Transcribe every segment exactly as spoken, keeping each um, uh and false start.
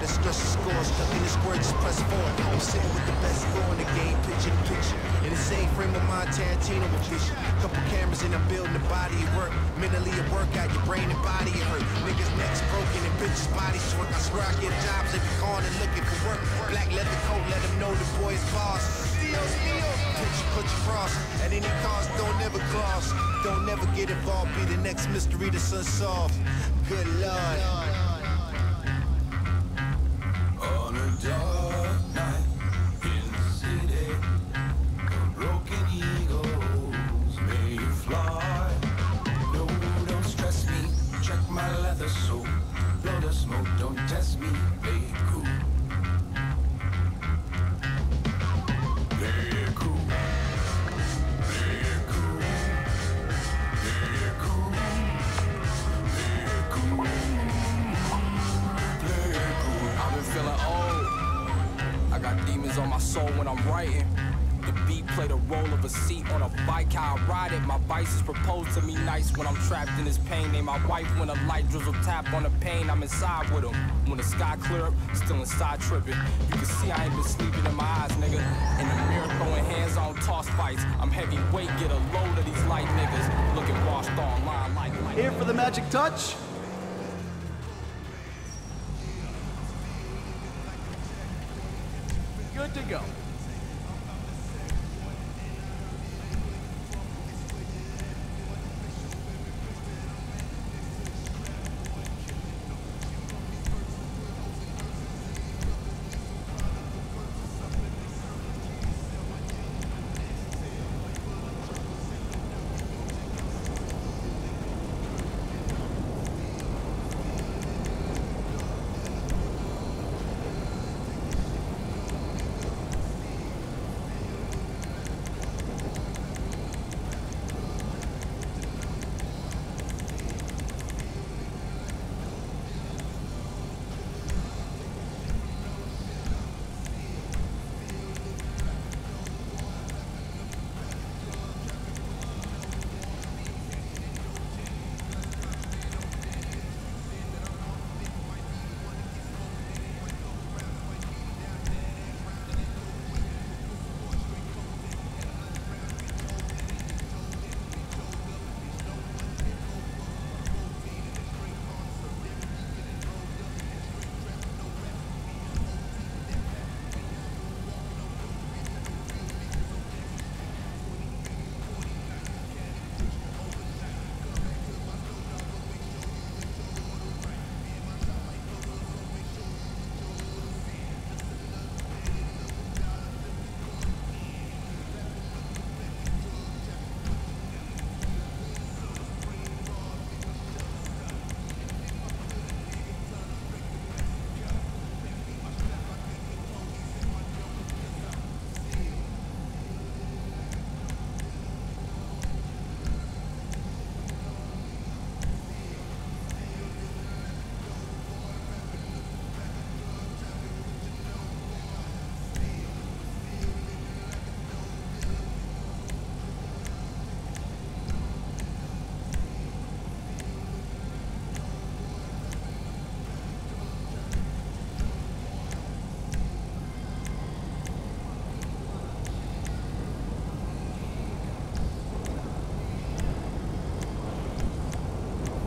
to stretch the score. Stuck in this word, just press forward. I'm sitting with the best score in the game, picture to picture. In the same frame of mind, Tarantino with vision. Couple cameras and I'm building the body of work. Mentally a workout, your brain and body it hurt. Niggas necks broken and bitches bodies short. I swear I get jobs every corner looking for work. Black leather coat, let them know the boy's boss. Dios mío, picture put your cross. At any cost, don't never gloss. Don't never get involved, be the next mystery that's unsolved. Good Lord. On a dark night in the city, the broken eagles may fly. No, don't stress me, check my leather soul. Blow the smoke, don't test me, play it cool. Play it cool. Play it cool. Play it cool. Play it cool. Play it cool. I've been feeling old. I got demons on my soul when I'm writing. The beat played a role of a seat on a bike, how I ride it. My vices propose to me nice when I'm trapped in this pain. They my wife when a light drizzle tap on the pain. I'm inside with them. When the sky clear up, still inside tripping. You can see I ain't been sleeping in my eyes, nigga. In the mirror throwing hands on toss fights. I'm heavyweight, get a load of these light niggas. Looking washed online like, like Here for the magic touch. Good to go.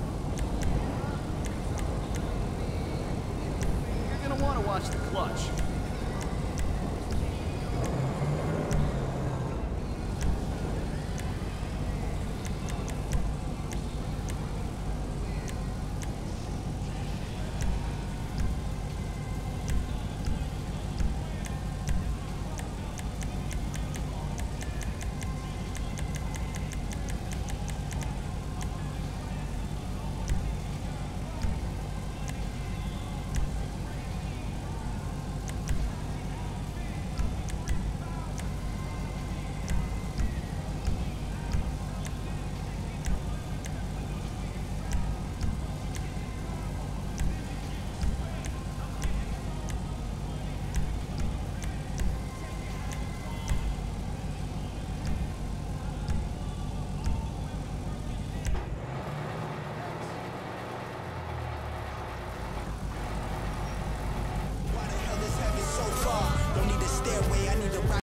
Watch the clutch.